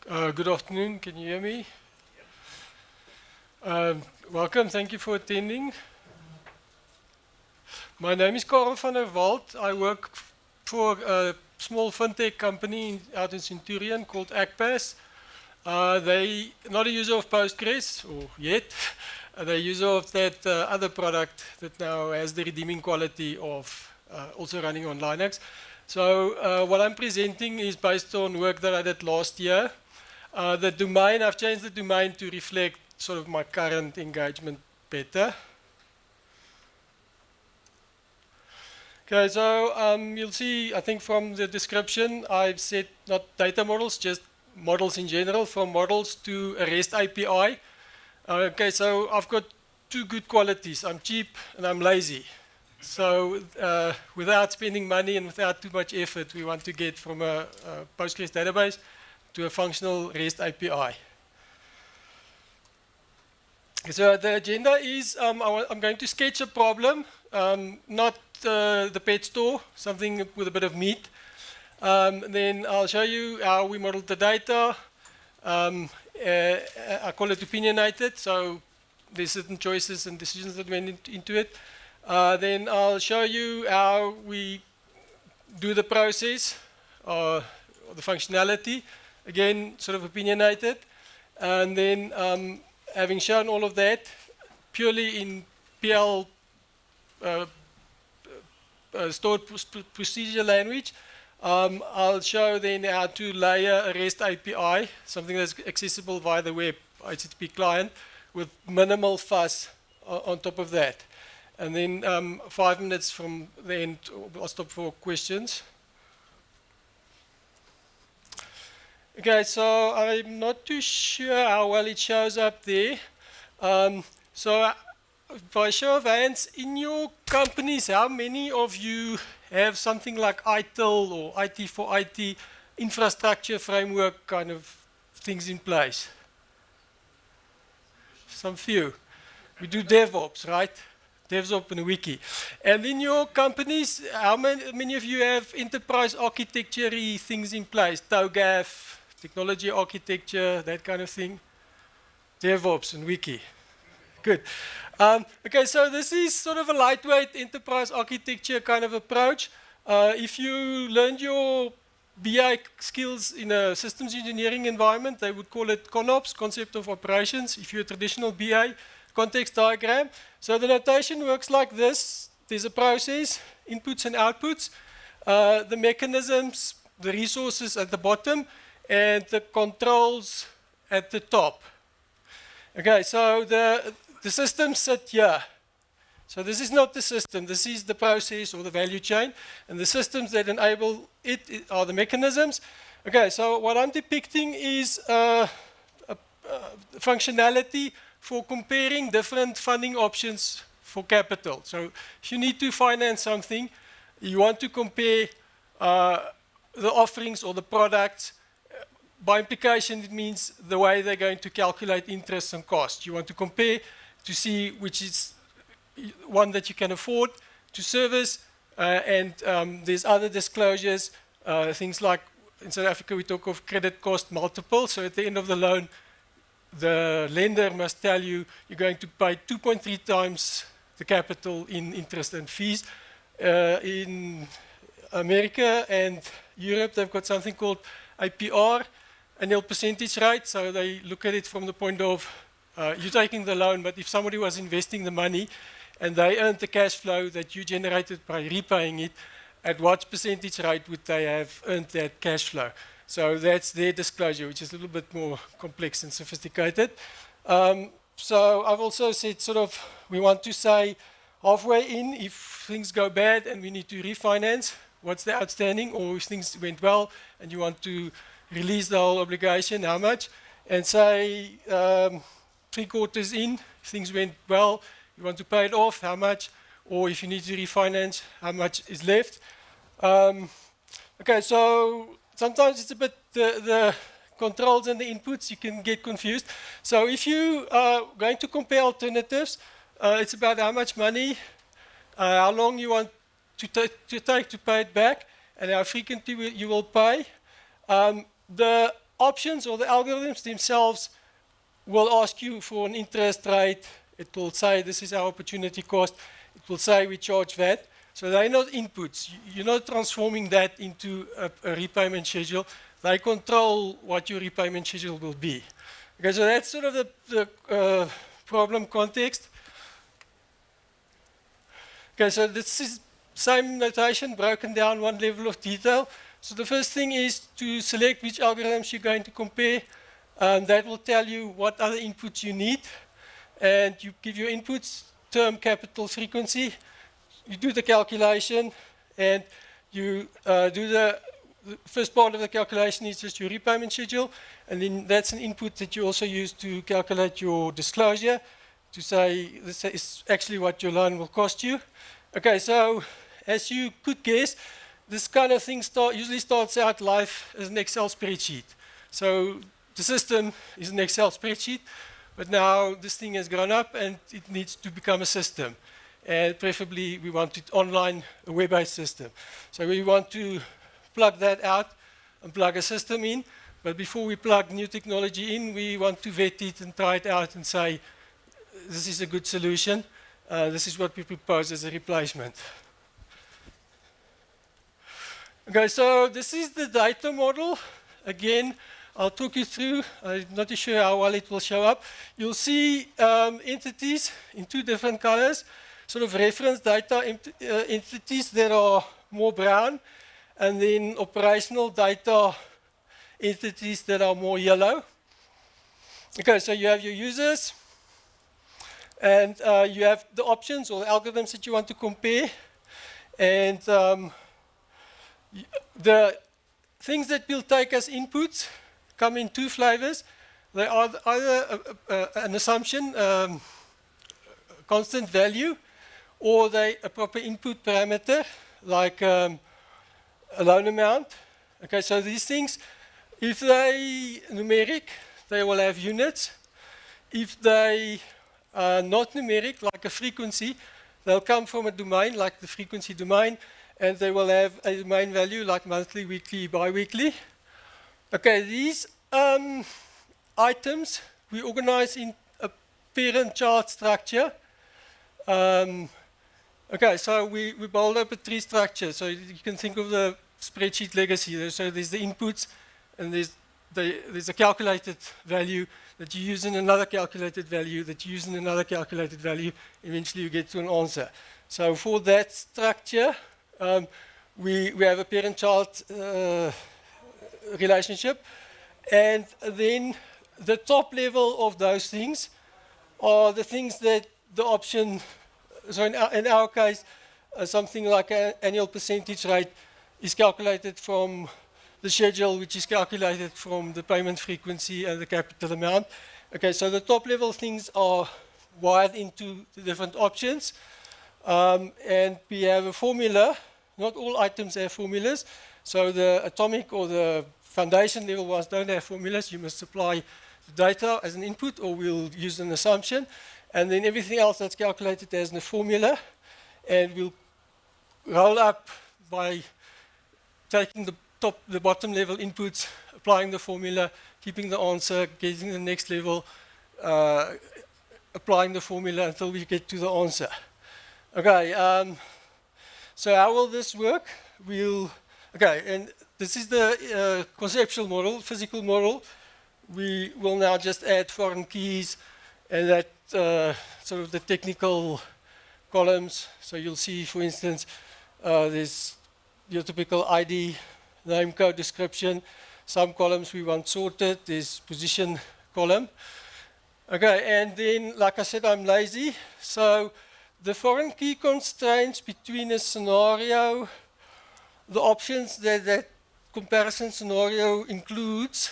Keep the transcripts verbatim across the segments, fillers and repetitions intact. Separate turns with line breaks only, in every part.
Uh, good afternoon, can you hear me? Um, welcome, thank you for attending. My name is Karel van der Walt. I work for a small fintech company in, out in Centurion called Akpas. Uh, they not a user of Postgres, or yet. Uh, they're a user of that uh, other product that now has the redeeming quality of uh, also running on Linux. So uh, what I'm presenting is based on work that I did last year. Uh, the domain, I've changed the domain to reflect sort of my current engagement better. Okay, so um, you'll see, I think from the description, I've said not data models, just models in general, from models to a REST A P I. Uh, okay, so I've got two good qualities. I'm cheap and I'm lazy. So uh, without spending money and without too much effort, we want to get from a, a Postgres database to a functional REST A P I. So the agenda is um, I I'm going to sketch a problem, um, not uh, the pet store, something with a bit of meat. Um, then I'll show you how we modeled the data. Um, uh, I call it opinionated, so there's certain choices and decisions that went in, into it. Uh, then I'll show you how we do the process, uh, or the functionality. Again, sort of opinionated. And then, um, having shown all of that, purely in P L uh, uh, stored procedure language, um, I'll show then how to layer a REST A P I, something that's accessible via the web H T T P client, with minimal fuss uh, on top of that. And then um, five minutes from the end, I'll stop for questions. Okay, so I'm not too sure how well it shows up there. Um, so uh, by show of hands, in your companies, how many of you have something like I T I L or I T for I T infrastructure framework kind of things in place? Some few. We do DevOps, right? DevOps and a wiki. And in your companies, how many, many of you have enterprise architecture things in place? TOGAF, technology architecture, that kind of thing. DevOps and wiki. Good. Um, okay, so this is sort of a lightweight enterprise architecture kind of approach. Uh, if you learned your B I skills in a systems engineering environment, they would call it ConOps, concept of operations. If you're a traditional B I, context diagram. So the notation works like this. There's a process, inputs and outputs, uh, the mechanisms, the resources at the bottom, and the controls at the top. Okay, so the, the systems sit here. So this is not the system, this is the process or the value chain. And the systems that enable it are the mechanisms. Okay, so what I'm depicting is uh, a, a functionality for comparing different funding options for capital. So if you need to finance something, you want to compare uh, the offerings or the products. By implication, it means the way they're going to calculate interest and cost. You want to compare to see which is one that you can afford to service, uh, and um, there's other disclosures, uh, things like in South Africa we talk of credit cost multiple. So at the end of the loan, the lender must tell you you're going to pay two point three times the capital in interest and fees. Uh, in America and Europe, they've got something called A P R, annual percentage rate. So they look at it from the point of uh, you're taking the loan, but if somebody was investing the money and they earned the cash flow that you generated by repaying it, at what percentage rate would they have earned that cash flow? So that's their disclosure, which is a little bit more complex and sophisticated. Um, so I've also said sort of we want to say halfway in, if things go bad and we need to refinance, what's the outstanding? Or if things went well and you want to release the whole obligation, how much? And say um, three quarters in, if things went well, you want to pay it off, how much? Or if you need to refinance, how much is left? Um, okay, so sometimes it's a bit the, the controls and the inputs, you can get confused. So if you are going to compare alternatives, uh, it's about how much money, uh, how long you want to, to take to pay it back, and how frequently you will pay. Um, the options or the algorithms themselves will ask you for an interest rate. It will say this is our opportunity cost. It will say we charge that. So they're not inputs. You're not transforming that into a, a repayment schedule. They control what your repayment schedule will be. Okay, so that's sort of the, the uh, problem context. Okay, so this is same notation broken down one level of detail. So the first thing is to select which algorithms you're going to compare. Um, that will tell you what other inputs you need. And you give your inputs, term, capital, frequency. You do the calculation, and you uh, do the, the first part of the calculation is just your repayment schedule. And then that's an input that you also use to calculate your disclosure, to say this is actually what your loan will cost you. Okay, so as you could guess, this kind of thing start, usually starts out life as an Excel spreadsheet. So the system is an Excel spreadsheet, but now this thing has grown up and it needs to become a system. And preferably we want it online, a web-based system. So we want to plug that out and plug a system in. But before we plug new technology in, we want to vet it and try it out and say, this is a good solution. Uh, this is what we propose as a replacement. Okay, so this is the data model. Again, I'll talk you through. I'm not too sure how well it will show up. You'll see um, entities in two different colors, sort of reference data ent uh, entities that are more brown, and then operational data entities that are more yellow. Okay, so you have your users, and uh, you have the options or the algorithms that you want to compare, and um, the things that will take as inputs come in two flavors. They are either a, a, an assumption, um, constant value, or they a proper input parameter, like um, a loan amount. Okay, so these things, if they numeric, they will have units. If they are not numeric, like a frequency, they'll come from a domain, like the frequency domain, and they will have a domain value, like monthly, weekly, bi-weekly. Okay, these um, items we organize in a parent-child structure. Um, okay, so we, we build up a tree structure. So you can think of the spreadsheet legacy. So there's the inputs, and there's, the, there's a calculated value that you use in another calculated value, that you use in another calculated value. Eventually you get to an answer. So for that structure, um, we, we have a parent-child uh, relationship. And then the top level of those things are the things that the option, so in our, in our case, uh, something like an annual percentage rate is calculated from the schedule, which is calculated from the payment frequency and the capital amount. Okay, so the top level things are wired into the different options. Um, and we have a formula. Not all items have formulas. So the atomic or the foundation level ones don't have formulas. You must supply the data as an input, or we'll use an assumption. And then everything else that's calculated as a formula. And we'll roll up by taking the top, the bottom level inputs, applying the formula, keeping the answer, getting the next level, uh, applying the formula until we get to the answer. Okay, um, so how will this work? We'll, okay, and this is the uh, conceptual model, physical model. We will now just add foreign keys and that uh, sort of the technical columns. So you'll see, for instance, uh, there's your typical I D, name, code, description. Some columns we want sorted. There's position column. Okay, and then, like I said, I'm lazy. So the foreign key constraints between a scenario, the options that that comparison scenario includes,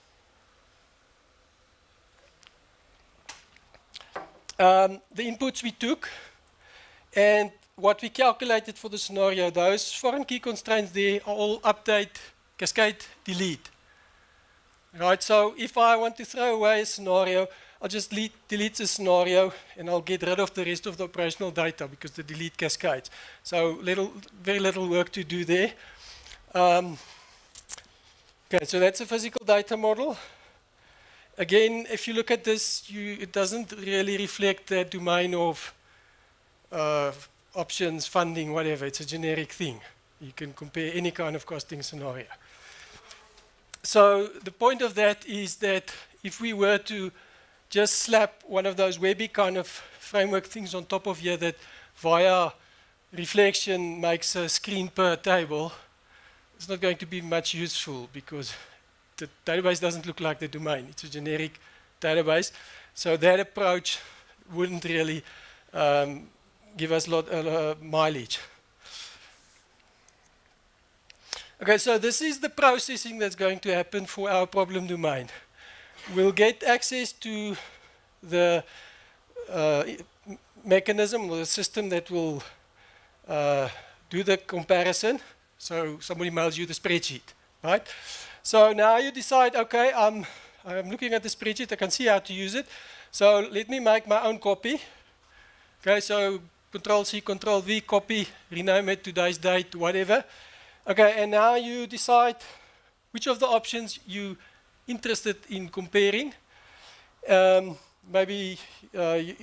um, the inputs we took, and what we calculated for the scenario. Those foreign key constraints there are all update, cascade, delete. Right, so if I want to throw away a scenario, I'll just delete, delete the scenario and I'll get rid of the rest of the operational data because the delete cascades. So little, very little work to do there. Um, Okay, so that's a physical data model. Again, if you look at this, you, it doesn't really reflect the domain of uh, options, funding, whatever. It's a generic thing. You can compare any kind of costing scenario. So the point of that is that if we were to just slap one of those Webby kind of framework things on top of here that via reflection makes a screen per table, it's not going to be much useful because the database doesn't look like the domain. It's a generic database. So that approach wouldn't really um, give us a lot of uh, mileage. Okay, so this is the processing that's going to happen for our problem domain. We'll get access to the uh, mechanism or the system that will uh, do the comparison. So somebody mails you the spreadsheet, right? So now you decide, okay, um, I'm looking at the spreadsheet, I can see how to use it. So let me make my own copy. Okay, so Control C, Control V, copy, rename it, today's date, whatever. Okay, and now you decide which of the options you're interested in comparing. Um, maybe uh, you,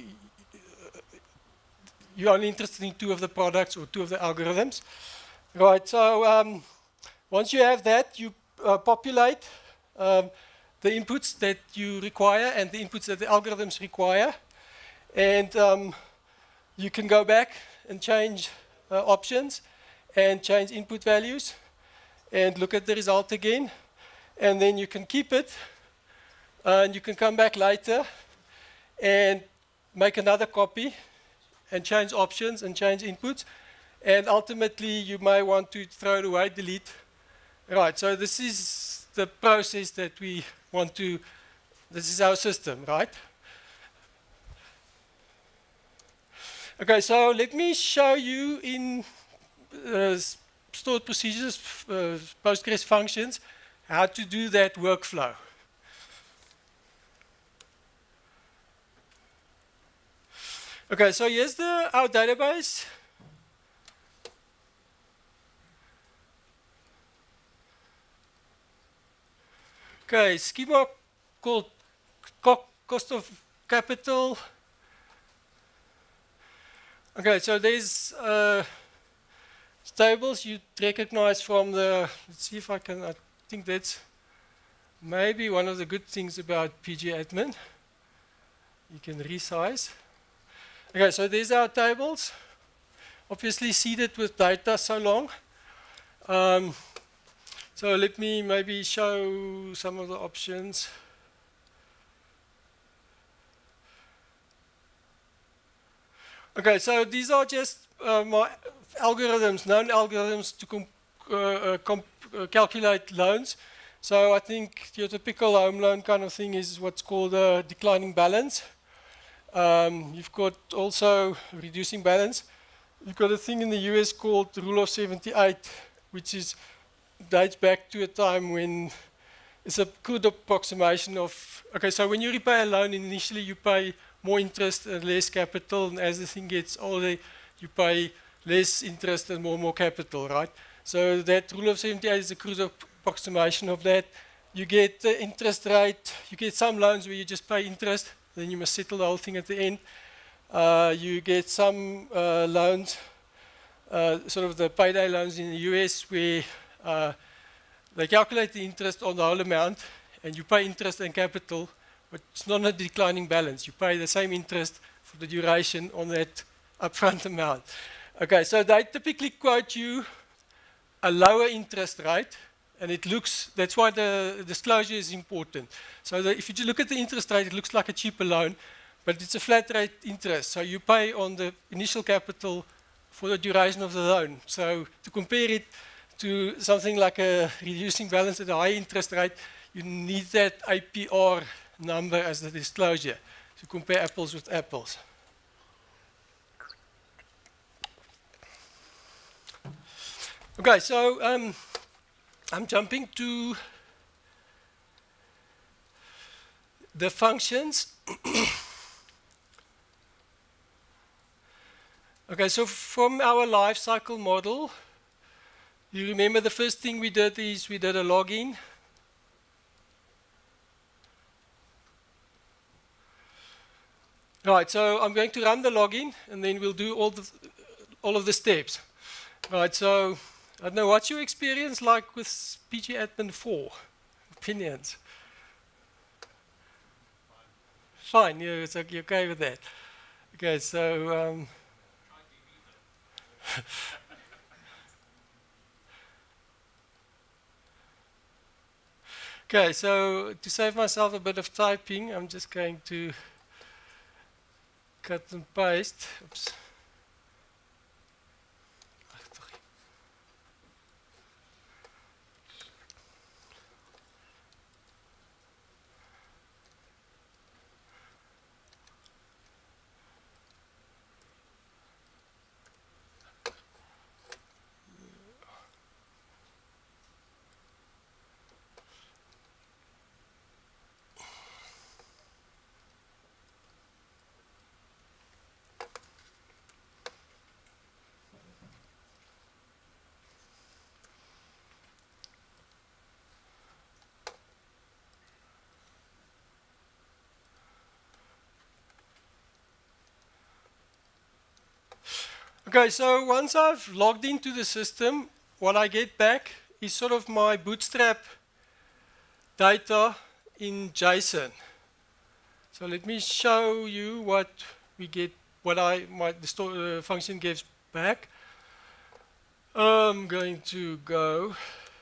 you're only interested in two of the products or two of the algorithms. Right, so um, once you have that, you uh, populate um, the inputs that you require and the inputs that the algorithms require. And um, you can go back and change uh, options and change input values and look at the result again. And then you can keep it uh, and you can come back later and make another copy and change options and change inputs. And ultimately, you may want to throw it away, delete. Right, so this is the process that we want to, this is our system, right? Okay, so let me show you in uh, stored procedures, uh, Postgres functions, how to do that workflow. Okay, so here's the, our database. Okay, schema called co cost of capital. Okay, so there's uh, tables you recognize from the, let's see if I can, I think that's maybe one of the good things about P G Admin. You can resize. Okay, so these are our tables, obviously seeded with data so long. Um, so let me maybe show some of the options. Okay, so these are just uh, my algorithms, known algorithms to com uh, uh, comp uh, calculate loans. So I think your typical home loan kind of thing is what's called a declining balance. Um, you've got also reducing balance. You've got a thing in the U S called the Rule of seventy-eight, which is dates back to a time when it's a good approximation of, okay, so when you repay a loan, initially you pay more interest and less capital, and as the thing gets older, you pay less interest and more and more capital, right? So that Rule of seventy-eight is a crude approximation of that. You get the interest rate, you get some loans where you just pay interest, then you must settle the whole thing at the end. Uh, you get some uh, loans, uh, sort of the payday loans in the U S where uh, they calculate the interest on the whole amount and you pay interest and capital, but it's not a declining balance. You pay the same interest for the duration on that upfront amount. Okay, so they typically quote you a lower interest rate, and it looks, that's why the disclosure is important. So the, if you look at the interest rate, it looks like a cheaper loan, but it's a flat rate interest. So you pay on the initial capital for the duration of the loan. So to compare it to something like a reducing balance at a high interest rate, you need that A P R number as the disclosure to compare apples with apples. Okay, so um, I'm jumping to the functions. Okay, so from our life cycle model, you remember the first thing we did is we did a login. Right, so I'm going to run the login, and then we'll do all the all of the steps. Right, so I don't know what's your experience like with P G Admin four. Opinions. Fine, you're, so you're okay with that. Okay, so um, okay, so to save myself a bit of typing, I'm just going to cut and paste. Oops. Okay, so once I've logged into the system, what I get back is sort of my Bootstrap data in JSON. So let me show you what we get, what I my the store, uh, function gives back. I'm going to go.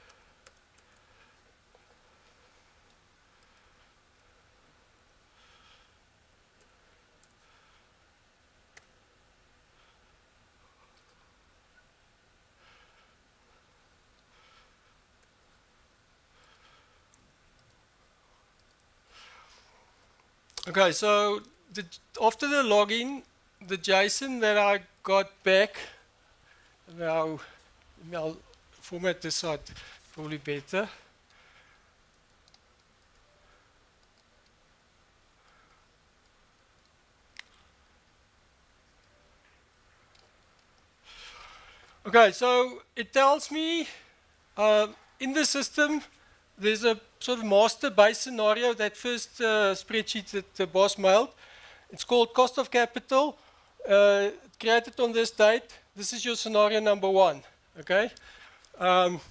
Okay, so the, after the login, the JSON that I got back, now I'll format this site probably better. Okay, so it tells me uh, in the system there's a sort of master base scenario, that first uh, spreadsheet that the boss mailed. It's called cost of capital, uh, created on this date. This is your scenario number one, okay? Um,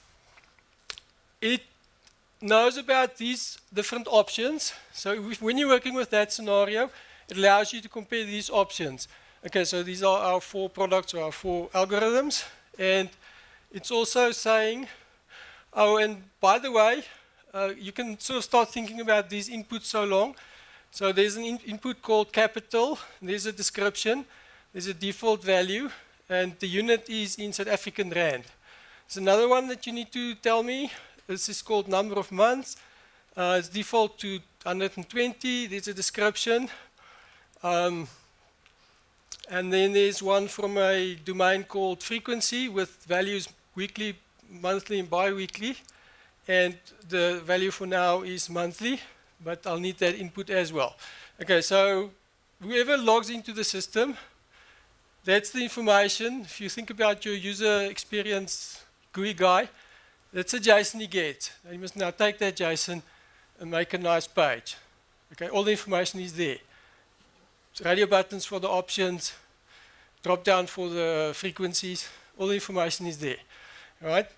it knows about these different options. So if, when you're working with that scenario, it allows you to compare these options. Okay, so these are our four products or our four algorithms. And it's also saying, oh, and by the way, uh, you can sort of start thinking about these inputs so long. So there's an in input called capital, there's a description, there's a default value, and the unit is in South African Rand. There's another one that you need to tell me. This is called number of months. Uh, it's default to one hundred twenty, there's a description. Um, and then there's one from a domain called frequency with values weekly, monthly, and bi-weekly. And the value for now is monthly, but I'll need that input as well. Okay, so whoever logs into the system, that's the information. If you think about your user experience G U I guy, that's a JSON he gets. And you must now take that JSON and make a nice page. Okay, all the information is there. So radio buttons for the options, drop down for the frequencies, all the information is there. All right?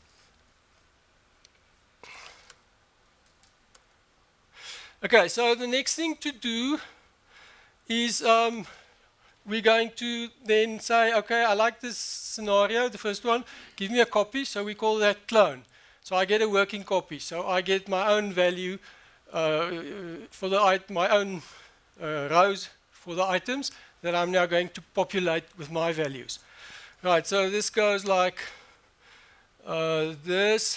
Okay, so the next thing to do is um, we're going to then say, okay, I like this scenario, the first one, give me a copy, so we call that clone. So I get a working copy, so I get my own value uh, for the my own uh, rows for the items that I'm now going to populate with my values. Right, so this goes like uh, this.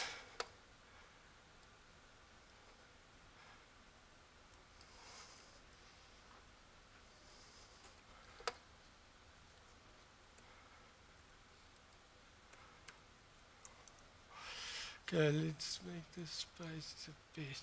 Okay, let's make this space a bit.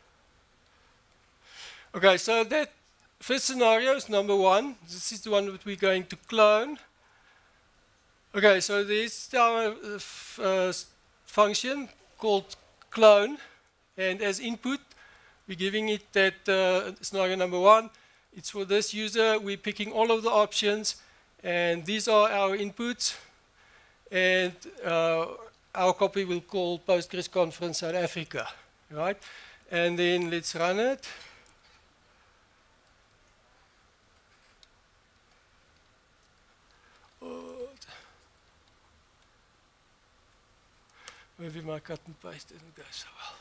Okay, so that first scenario is number one. This is the one that we're going to clone. Okay, so there's our uh, uh, function called clone, and as input, we're giving it that uh, scenario number one. It's for this user. We're picking all of the options, and these are our inputs. And uh, our copy will call Postgres Conference South Africa, right? And then let's run it. Maybe my cut and paste didn't go so well.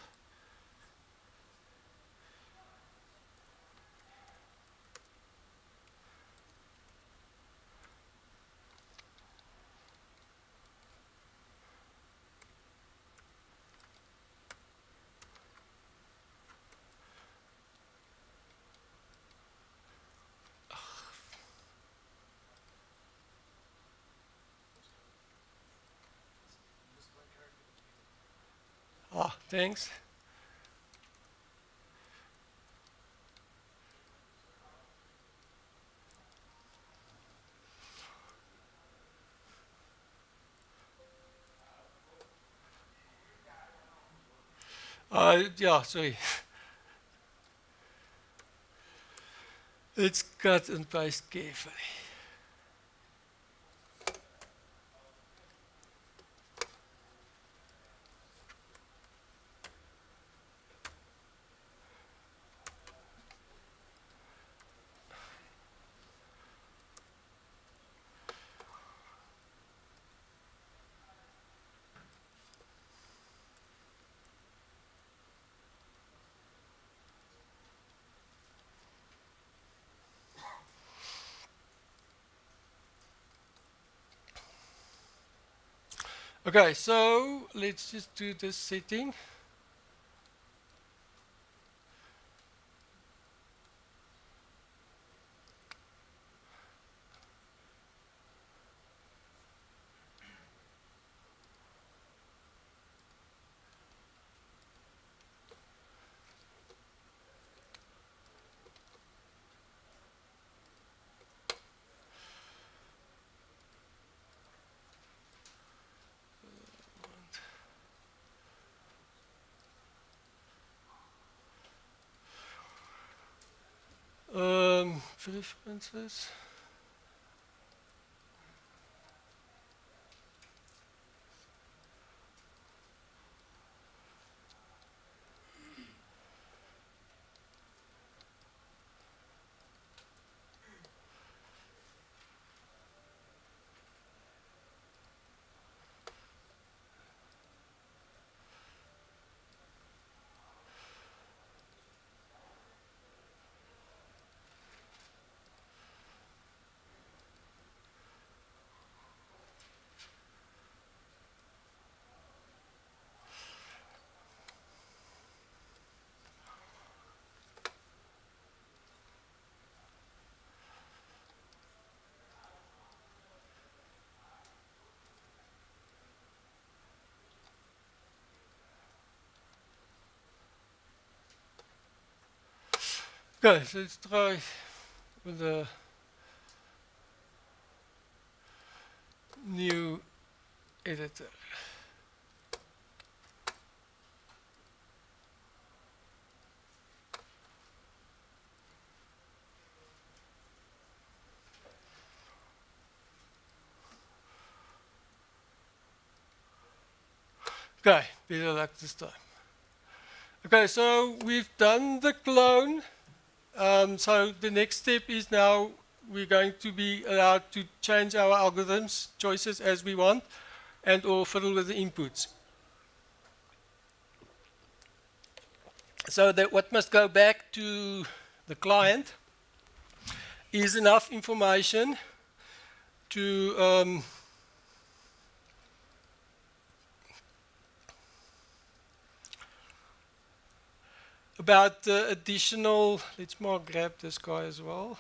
Ah, thanks. Uh, yeah, sorry. Let's cut and paste carefully. Okay, so let's just do this setting. Um, preferences. Okay, so let's try with a new editor. Okay, better luck this time. Okay, so we've done the clone. Um, so the next step is now we're going to be allowed to change our algorithms choices as we want and or fiddle with the inputs. So that what must go back to the client is enough information to um, about the additional, let's more grab this guy as well.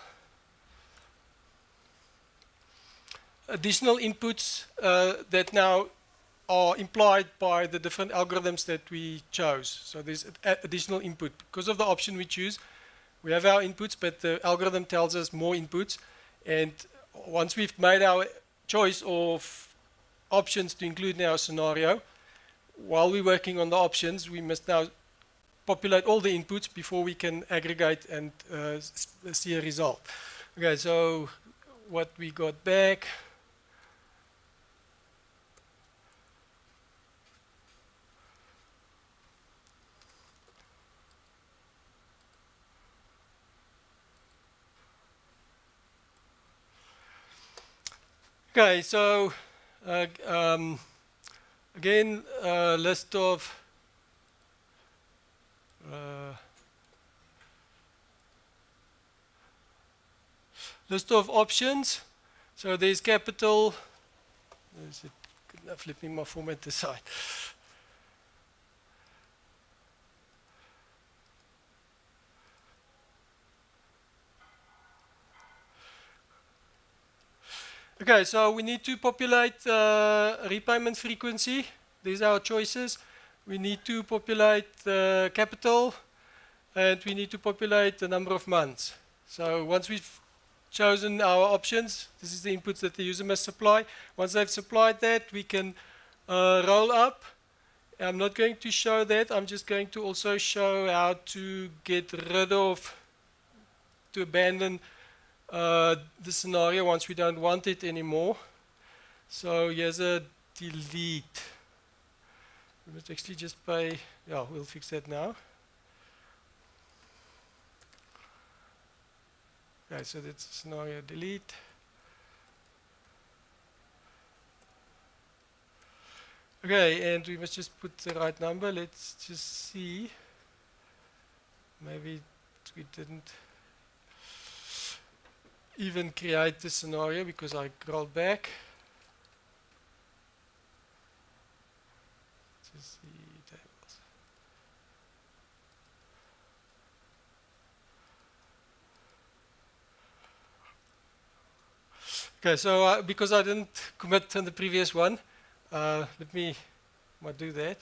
Additional inputs uh, that now are implied by the different algorithms that we chose. So there's additional input. Because of the option we choose, we have our inputs, but the algorithm tells us more inputs. And once we've made our choice of options to include in our scenario, while we're working on the options, we must now populate all the inputs before we can aggregate and uh, see a result. Okay, so what we got back. Okay, so uh, um, again, uh, list of uh, list of options. So there's capital. Is it good enough? Let me my format aside. Okay, so we need to populate uh, repayment frequency. These are our choices. We need to populate the uh, capital, and we need to populate the number of months. So once we've chosen our options, this is the inputs that the user must supply. Once they've supplied that, we can uh, roll up. I'm not going to show that. I'm just going to also show how to get rid of, to abandon Uh, the scenario once we don't want it anymore. So here's a delete. We must actually just pay, yeah, we'll fix that now. Okay, so that's scenario delete. Okay, and we must just put the right number. Let's just see. Maybe we didn't even create the scenario because I rolled back. Just see tables. Okay, so uh, because I didn't commit on the previous one, uh, let me might do that.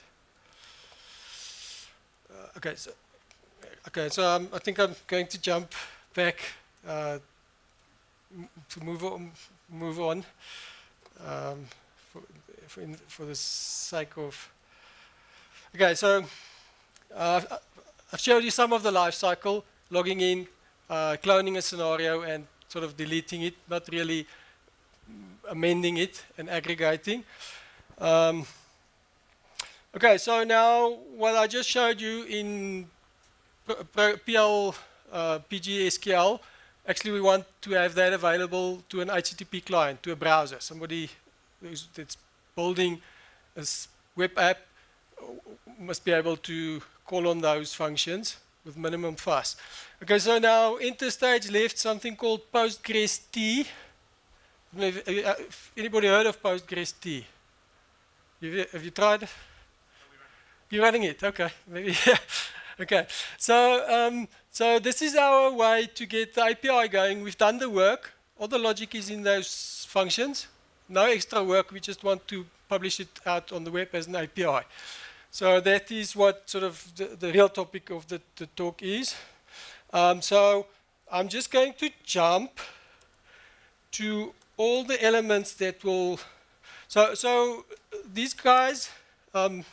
Uh, okay, so okay, so um, I think I'm going to jump back. Uh, to move on, move on um, for, for, in, for the sake of. Okay, so uh, I've showed you some of the life cycle, logging in, uh, cloning a scenario, and sort of deleting it, not really amending it and aggregating. Um, okay, so now what I just showed you in P L uh, P G S Q L. Actually, we want to have that available to an H T T P client, to a browser. Somebody who's, that's building a web app must be able to call on those functions with minimum fuss. Okay, so now interstage left something called PostgreST. Have anybody heard of PostgreST? Have you tried? You're running it, okay. Maybe. Okay, so um, so this is our way to get the A P I going. We've done the work. All the logic is in those functions. No extra work. We just want to publish it out on the web as an A P I. So that is what sort of the, the real topic of the, the talk is. Um, so I'm just going to jump to all the elements that will. So so these guys. Um,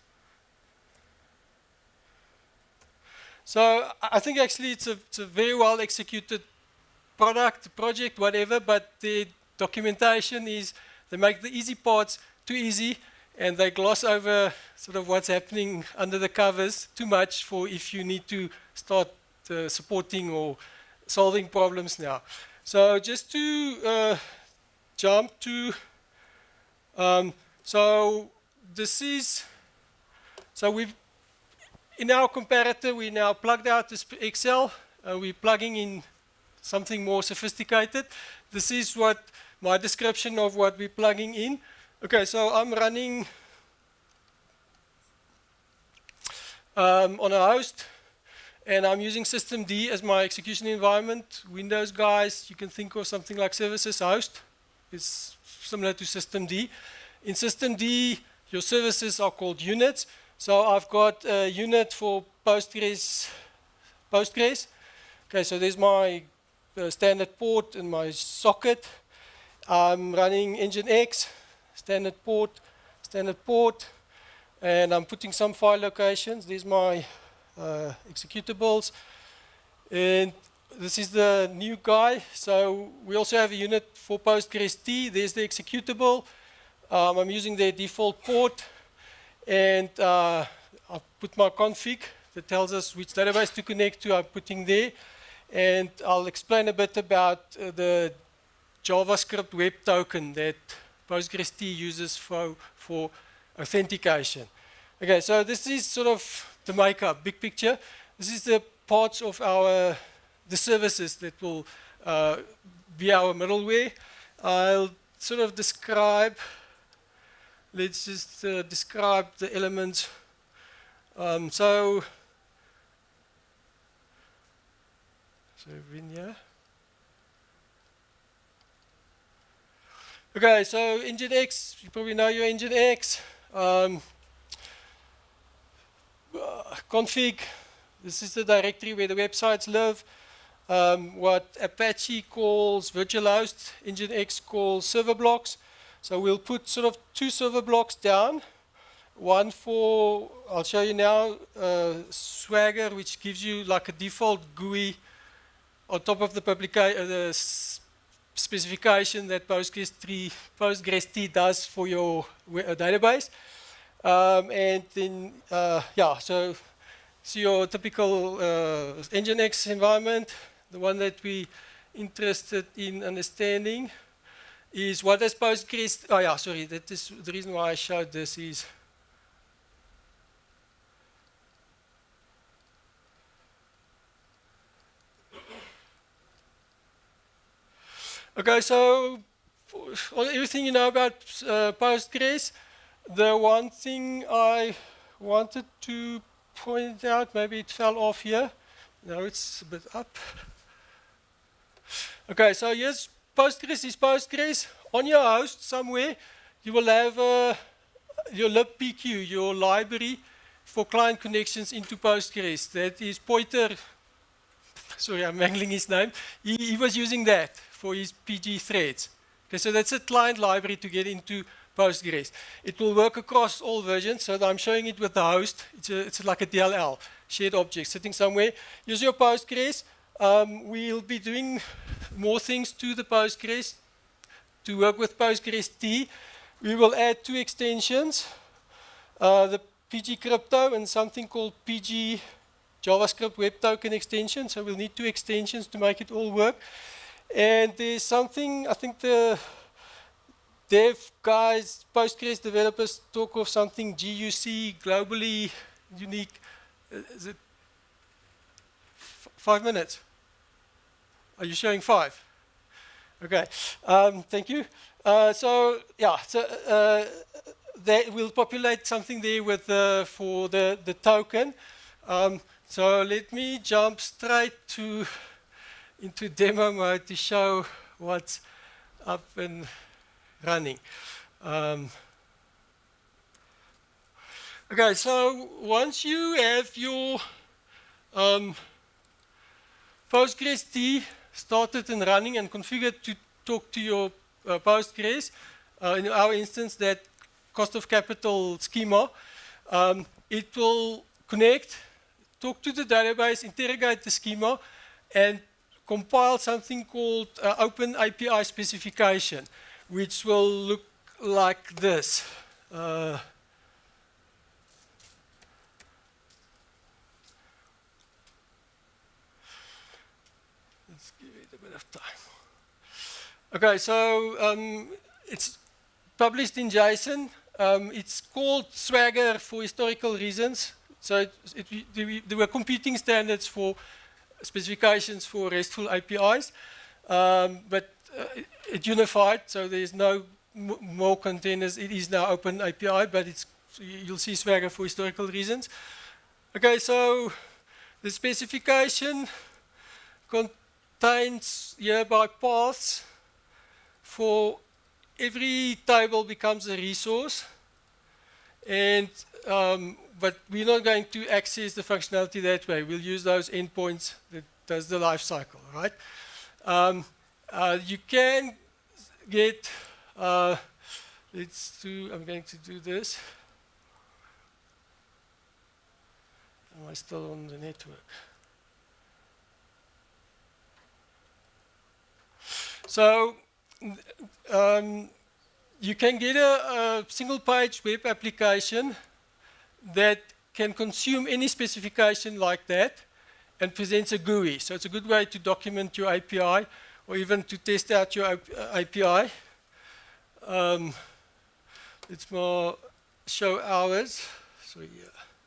So I think actually it's a, it's a very well executed product, project, whatever, but the documentation is, they make the easy parts too easy and they gloss over sort of what's happening under the covers too much for if you need to start uh, supporting or solving problems now. So just to uh, jump to, um, so this is, so we've, in our comparator, we now plugged out this Excel. Uh, we're plugging in something more sophisticated. This is what my description of what we're plugging in. Okay, so I'm running um, on a host, and I'm using systemd as my execution environment. Windows guys, you can think of something like services host. It's similar to systemd. In systemd, your services are called units. So I've got a unit for Postgres. Postgres. Okay, so there's my uh, standard port and my socket. I'm running Nginx, standard port, standard port, and I'm putting some file locations. There's my uh, executables. And this is the new guy. So we also have a unit for PostgreST. There's the executable. Um, I'm using their default port. And uh, I'll put my config that tells us which database to connect to. I'm putting there. And I'll explain a bit about uh, the JavaScript web token that PostgreST uses for, for authentication. Okay, so this is sort of the makeup, big picture. This is the parts of our, the services that will uh, be our middleware. I'll sort of describe, let's just uh, describe the elements. Um, so, so Vinya. Okay, so Nginx, you probably know your Nginx. Um, uh, config, this is the directory where the websites live. Um, what Apache calls virtual host, Nginx calls server blocks. So we'll put sort of two server blocks down. One for, I'll show you now, uh, Swagger, which gives you like a default G U I on top of the publication, uh, the specification that PostgreST, PostgreST does for your uh, database. Um, and then, uh, yeah, so, so your typical uh, Nginx environment, the one that we're interested in understanding is what does Postgres, oh yeah, sorry, that is the reason why I showed this is okay, so for everything you know about uh, Postgres, the one thing I wanted to point out, maybe it fell off here. Now it's a bit up. Okay, so yes, Postgres is Postgres. On your host somewhere, you will have uh, your libpq, your library for client connections into Postgres. That is Pointer. Sorry, I'm mangling his name. He, he was using that for his P G threads. Okay, so that's a client library to get into Postgres. It will work across all versions, so I'm showing it with the host. It's, a, it's like a D L L, shared object, sitting somewhere. Use your Postgres. Um, we'll be doing more things to the Postgres to work with PostgreST. We will add two extensions, uh, the P G Crypto and something called P G JavaScript Web Token extension, so we'll need two extensions to make it all work. And there's something, I think the dev guys, Postgres developers talk of something G U C, globally unique. Uh, is it f five minutes? Are you showing five? Okay, um, thank you. Uh, so yeah, so uh, they will populate something there with uh, for the the token. Um, so let me jump straight to into demo mode to show what's up and running. Um, okay, so once you have your um, PostgreST started and running and configured to talk to your uh, Postgres, uh, in our instance that cost of capital schema, um, it will connect, talk to the database, interrogate the schema, and compile something called uh, Open A P I specification, which will look like this. Uh, let's give it a bit of time. Okay, so um, it's published in JSON. Um, it's called Swagger for historical reasons. So it, it, there were competing standards for specifications for RESTful A P Is, um, but uh, it, it unified, so there's no m more containers. It is now Open A P I, but it's, you'll see Swagger for historical reasons. Okay, so the specification contains hereby paths for every table becomes a resource, and um, but we're not going to access the functionality that way. We'll use those endpoints that does the life cycle, right? Um, uh, you can get, uh, let's do, I'm going to do this. I I still on the network? So um, you can get a, a single-page web application that can consume any specification like that and presents a G U I. So it's a good way to document your A P I or even to test out your A P I. Um, it's more show hours. So yeah.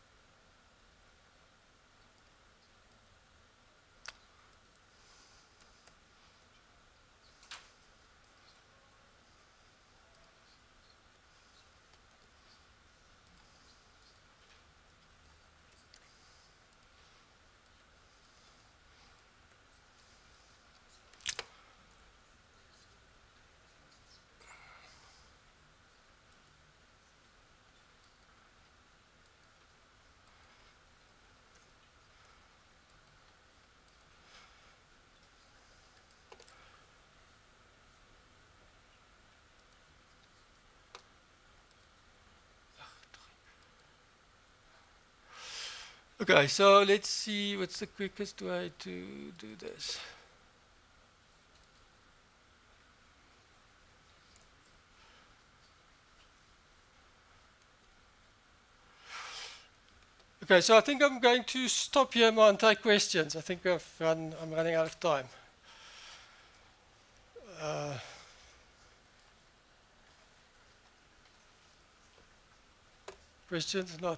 Okay, so let's see what's the quickest way to do this. Okay, so I think I'm going to stop here and take questions. I think I've run, I'm running out of time. Uh, questions? Not?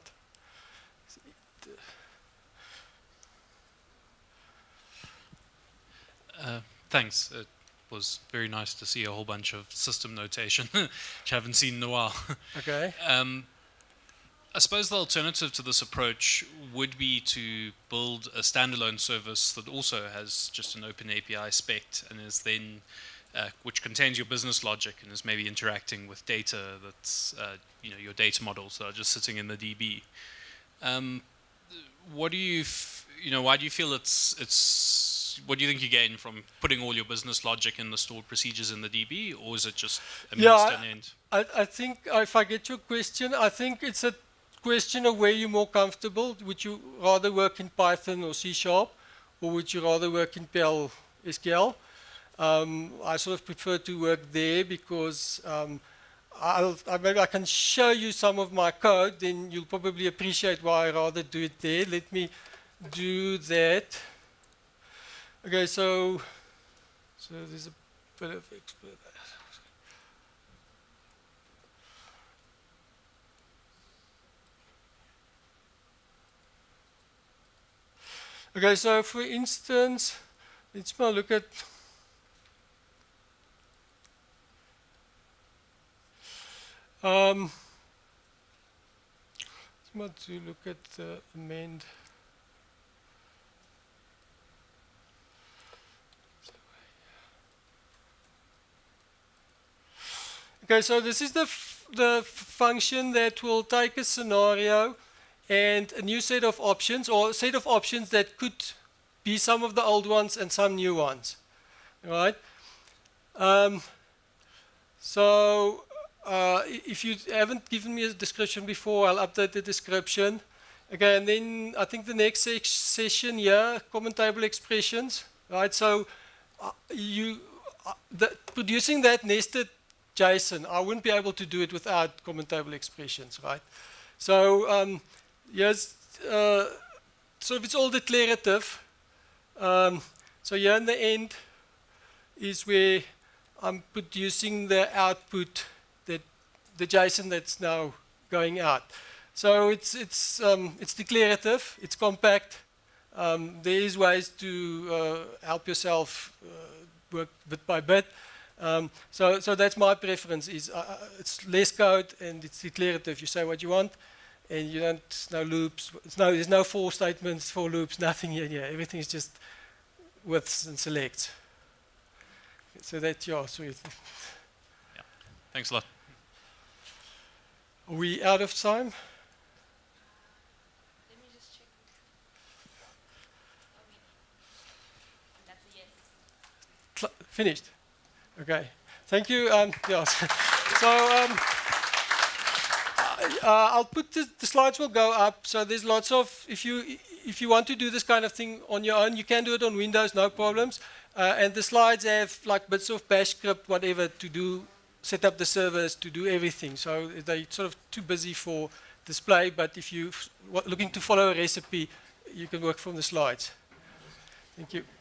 Uh, thanks. It was very nice to see a whole bunch of system notation, which I haven't seen in a while.
Okay.
um, I suppose the alternative to this approach would be to build a standalone service that also has just an open A P I spec and is then, uh, which contains your business logic and is maybe interacting with data that's, uh, you know, your data models that are just sitting in the D B. Um, what do you, f you know, why do you feel it's, it's, what do you think you gain from putting all your business logic and the stored procedures in the D B, or is it just a means
yeah,
to an end?
I, I think if I get your question, I think it's a question of where you're more comfortable. Would you rather work in Python or C Sharp, or would you rather work in P L S Q L? Um, I sort of prefer to work there because um, I'll, I, maybe I can show you some of my code, then you'll probably appreciate why I rather do it there. Let me do that. Okay, so, so there's a bit of expert. Okay, so for instance, let's now look at um, let's now to look at the amend. Okay, so this is the f the function that will take a scenario and a new set of options, or a set of options that could be some of the old ones and some new ones. All right. Um, so uh, if you haven't given me a description before, I'll update the description. Okay, and then I think the next se session here, common table expressions. Right. So uh, you uh, the, producing that nested JSON, I wouldn't be able to do it without common table expressions, right? So um, yes, uh, so it's all declarative. Um, so here in the end is where I'm producing the output, that the JSON that's now going out. So it's it's um, it's declarative, it's compact. Um, there is ways to uh, help yourself uh, work bit by bit. Um, so, so that's my preference. Is uh, it's less code and it's declarative. You say what you want, and you don't no loops. It's no, there's no for statements, for loops, nothing here. Yeah, everything is just widths and selects. So that's yeah. So yeah.
Thanks a lot.
Are we out of time?
Let me just check. That's a yes.
Cl finished. Okay. Thank you. Um, yeah. So um, uh, I'll put the, the slides will go up. So there's lots of, if you if you want to do this kind of thing on your own, you can do it on Windows, no problems. Uh, and the slides have like bits of bash script, whatever, to do, set up the servers, to do everything. So they're sort of too busy for display, but if you're looking to follow a recipe, you can work from the slides. Thank you.